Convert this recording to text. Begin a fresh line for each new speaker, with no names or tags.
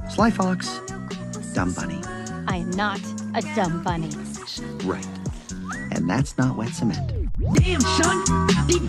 Sly Fox, dumb bunny.
I am not a dumb bunny.
Right. And that's not wet cement.
Damn, son!